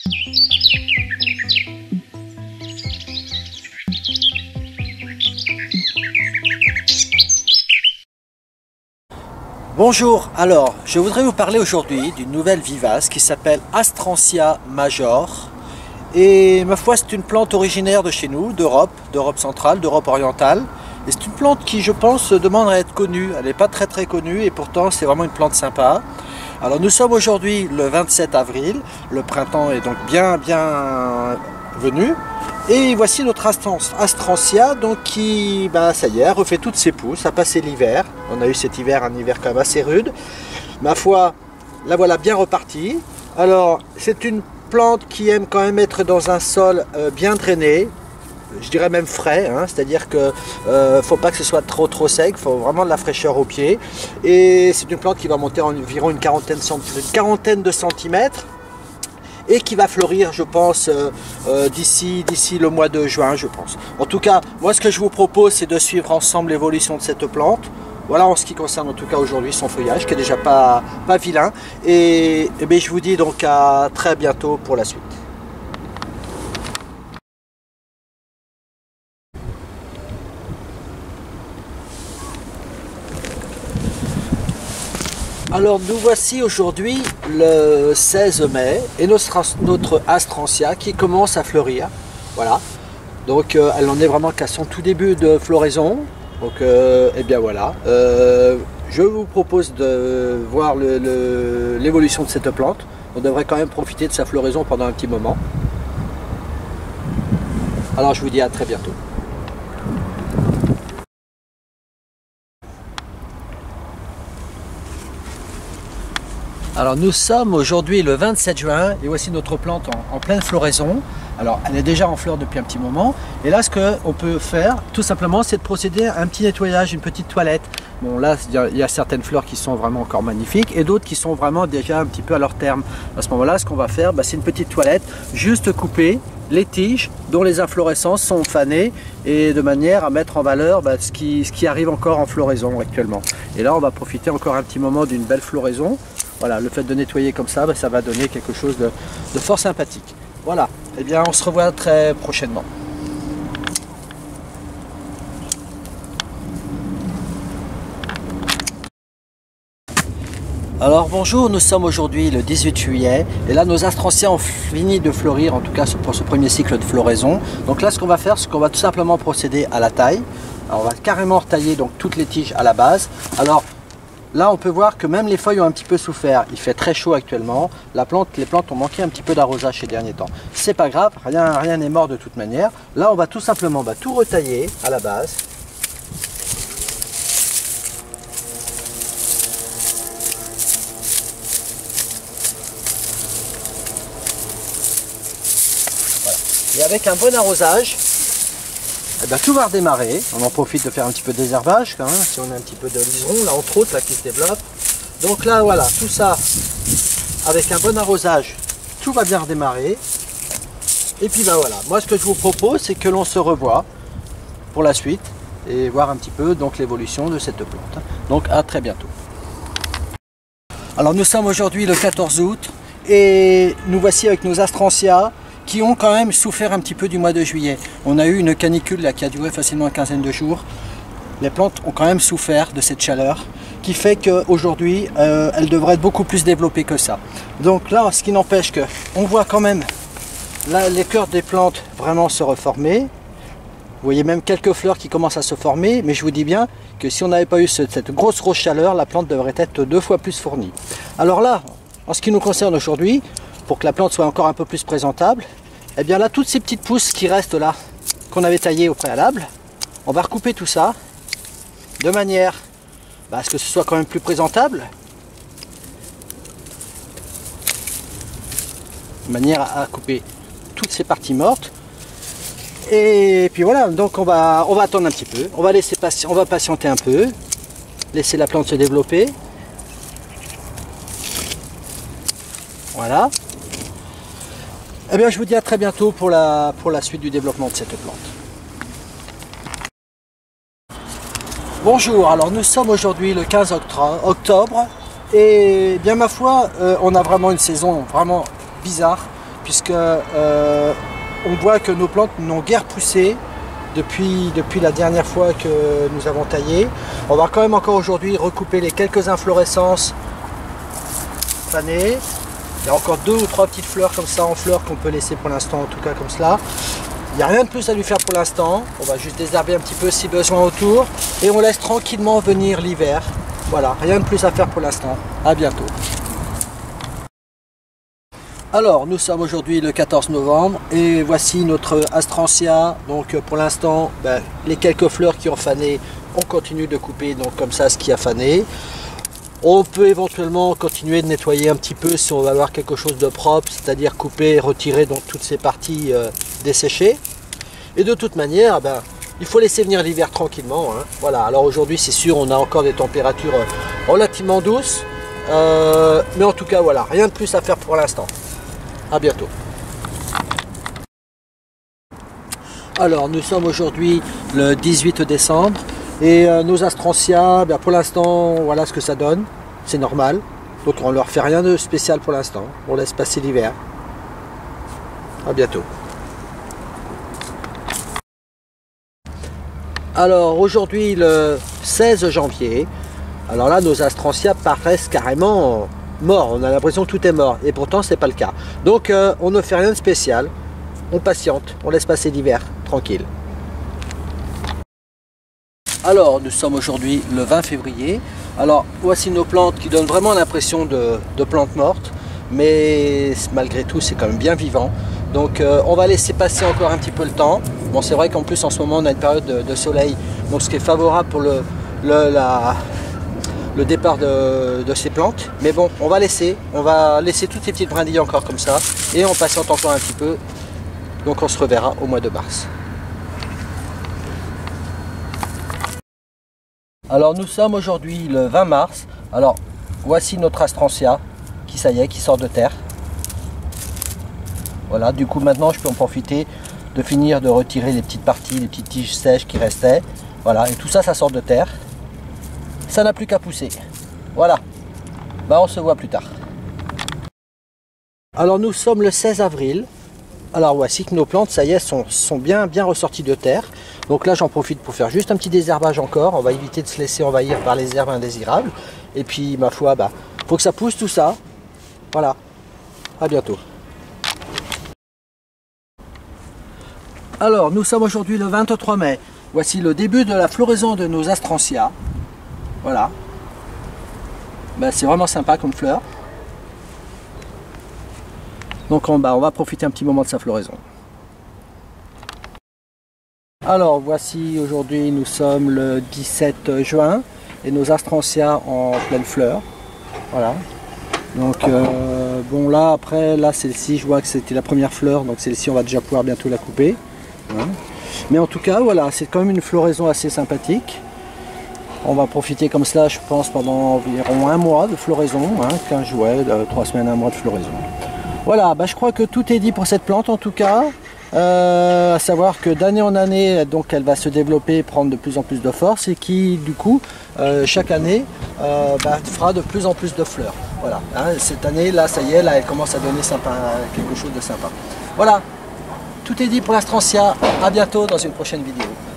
Bonjour, alors je voudrais vous parler aujourd'hui d'une nouvelle vivace qui s'appelle Astrantia major. Et ma foi, c'est une plante originaire de chez nous, d'Europe centrale, d'Europe orientale. Et c'est une plante qui, je pense, demande à être connue. Elle n'est pas très connue et pourtant c'est vraiment une plante sympa. Alors nous sommes aujourd'hui le 27 avril, le printemps est donc bien venu. Et voici notre Astrantia donc qui, ça y est, refait toutes ses pousses, a passé l'hiver. On a eu cet hiver, un hiver quand même assez rude. Ma foi, la voilà bien repartie. Alors, c'est une plante qui aime quand même être dans un sol bien drainé, je dirais même frais, hein, c'est-à-dire que faut pas que ce soit trop sec, il faut vraiment de la fraîcheur au pied. Et c'est une plante qui va monter environ une quarantaine de centimètres. Et qui va fleurir, je pense, d'ici le mois de juin, je pense. En tout cas, moi, ce que je vous propose, c'est de suivre ensemble l'évolution de cette plante. Voilà en ce qui concerne, en tout cas, aujourd'hui, son feuillage, qui est déjà pas vilain. Et bien, je vous dis donc à très bientôt pour la suite. Alors nous voici aujourd'hui le 16 mai et notre Astrantia qui commence à fleurir. Voilà. Donc elle en est vraiment qu'à son tout début de floraison. Donc et bien voilà. Je vous propose de voir l'évolution de cette plante. On devrait quand même profiter de sa floraison pendant un petit moment. Alors je vous dis à très bientôt. Alors nous sommes aujourd'hui le 27 juin et voici notre plante en pleine floraison. Alors elle est déjà en fleur depuis un petit moment et là ce qu'on peut faire tout simplement c'est de procéder à un petit nettoyage, une petite toilette. Bon là il y a certaines fleurs qui sont vraiment encore magnifiques et d'autres qui sont vraiment déjà un petit peu à leur terme. À ce moment là ce qu'on va faire c'est une petite toilette, juste couper les tiges dont les inflorescences sont fanées et de manière à mettre en valeur ce qui arrive encore en floraison actuellement. Et là on va profiter encore un petit moment d'une belle floraison. Voilà, le fait de nettoyer comme ça, ça va donner quelque chose de fort sympathique. Voilà, et bien on se revoit très prochainement. Alors bonjour, nous sommes aujourd'hui le 18 juillet et là nos Astrantias ont fini de fleurir, en tout cas pour ce premier cycle de floraison. Donc là ce qu'on va faire, c'est qu'on va tout simplement procéder à la taille. Alors, on va carrément retailler donc toutes les tiges à la base. Alors là on peut voir que même les feuilles ont un petit peu souffert, il fait très chaud actuellement, les plantes ont manqué un petit peu d'arrosage ces derniers temps. C'est pas grave, rien n'est mort de toute manière. Là on va tout simplement tout retailler à la base. Voilà. Et avec un bon arrosage, tout va redémarrer. On en profite de faire un petit peu de désherbage quand même, si on a un petit peu de liseron, là entre autres, là qui se développe. Donc là voilà, tout ça avec un bon arrosage, tout va bien redémarrer. Et puis voilà, moi ce que je vous propose, c'est que l'on se revoie pour la suite et voir un petit peu donc l'évolution de cette plante. Donc à très bientôt. Alors nous sommes aujourd'hui le 14 août et nous voici avec nos Astrantias qui ont quand même souffert un petit peu du mois de juillet. On a eu une canicule là, qui a duré facilement une quinzaine de jours. Les plantes ont quand même souffert de cette chaleur qui fait qu'aujourd'hui elles devraient être beaucoup plus développées que ça. Donc là, ce qui n'empêche que on voit quand même là, les cœurs des plantes vraiment se reformer. Vous voyez même quelques fleurs qui commencent à se former, mais je vous dis bien que si on n'avait pas eu cette grosse chaleur, la plante devrait être 2 fois plus fournie. Alors là, en ce qui nous concerne aujourd'hui, pour que la plante soit encore un peu plus présentable, et bien là, toutes ces petites pousses qui restent là, qu'on avait taillées au préalable, on va recouper tout ça de manière à ce que ce soit quand même plus présentable, de manière à couper toutes ces parties mortes. Et puis voilà, donc on va attendre un petit peu, on va patienter un peu, laisser la plante se développer. Voilà. Eh bien, je vous dis à très bientôt pour la suite du développement de cette plante. Bonjour, alors nous sommes aujourd'hui le 15 octobre et bien ma foi, on a vraiment une saison vraiment bizarre puisque on voit que nos plantes n'ont guère poussé depuis la dernière fois que nous avons taillé. On va quand même encore aujourd'hui recouper les quelques inflorescences fanées. Il y a encore 2 ou 3 petites fleurs comme ça en fleurs qu'on peut laisser pour l'instant, en tout cas comme cela. Il n'y a rien de plus à lui faire pour l'instant. On va juste désherber un petit peu si besoin autour. Et on laisse tranquillement venir l'hiver. Voilà, rien de plus à faire pour l'instant. À bientôt. Alors, nous sommes aujourd'hui le 14 novembre et voici notre astrantia. Donc pour l'instant, les quelques fleurs qui ont fané, on continue de couper donc comme ça ce qui a fané. On peut éventuellement continuer de nettoyer un petit peu si on va avoir quelque chose de propre, c'est-à-dire couper et retirer donc toutes ces parties desséchées. Et de toute manière, il faut laisser venir l'hiver tranquillement. Hein. Voilà, alors aujourd'hui c'est sûr on a encore des températures relativement douces. Mais en tout cas voilà, rien de plus à faire pour l'instant. À bientôt. Alors nous sommes aujourd'hui le 18 décembre. Et nos astrantias, pour l'instant, voilà ce que ça donne. C'est normal. Donc on ne leur fait rien de spécial pour l'instant. On laisse passer l'hiver. À bientôt. Alors aujourd'hui, le 16 janvier, alors là, nos astrantias paraissent carrément morts. On a l'impression que tout est mort. Et pourtant, ce n'est pas le cas. Donc on ne fait rien de spécial. On patiente. On laisse passer l'hiver. Tranquille. Alors, nous sommes aujourd'hui le 20 février. Alors, voici nos plantes qui donnent vraiment l'impression de plantes mortes. Mais malgré tout, c'est quand même bien vivant. Donc, on va laisser passer encore un petit peu le temps. Bon, c'est vrai qu'en plus, en ce moment, on a une période de soleil. Donc, ce qui est favorable pour le départ de ces plantes. Mais bon, on va laisser toutes ces petites brindilles encore comme ça. Et on patiente encore un petit peu. Donc, on se reverra au mois de mars. Alors nous sommes aujourd'hui le 20 mars, alors voici notre astrantia qui ça y est, qui sort de terre. Voilà, du coup maintenant je peux en profiter de finir de retirer les petites parties, les petites tiges sèches qui restaient. Voilà, et tout ça, ça sort de terre. Ça n'a plus qu'à pousser. Voilà, on se voit plus tard. Alors nous sommes le 16 avril. Alors voici que nos plantes, ça y est, sont bien ressorties de terre. Donc là, j'en profite pour faire juste un petit désherbage encore. On va éviter de se laisser envahir par les herbes indésirables. Et puis, ma foi, faut que ça pousse tout ça. Voilà. À bientôt. Alors, nous sommes aujourd'hui le 23 mai. Voici le début de la floraison de nos astrantias. Voilà. C'est vraiment sympa comme fleur. Donc on va profiter un petit moment de sa floraison. Alors voici, aujourd'hui nous sommes le 17 juin et nos astrantias en pleine fleur. Voilà. Donc bon là après, là celle-ci je vois que c'était la première fleur, donc celle-ci on va déjà pouvoir bientôt la couper. Voilà. Mais en tout cas voilà, c'est quand même une floraison assez sympathique. On va profiter comme cela je pense pendant environ un mois de floraison, 15 jours, 3 semaines, un mois de floraison. Voilà, je crois que tout est dit pour cette plante en tout cas, à savoir que d'année en année, donc elle va se développer, prendre de plus en plus de force et qui du coup, chaque année, fera de plus en plus de fleurs. Voilà, cette année, là, ça y est, là, elle commence à donner quelque chose de sympa. Voilà, tout est dit pour l'astrantia, à bientôt dans une prochaine vidéo.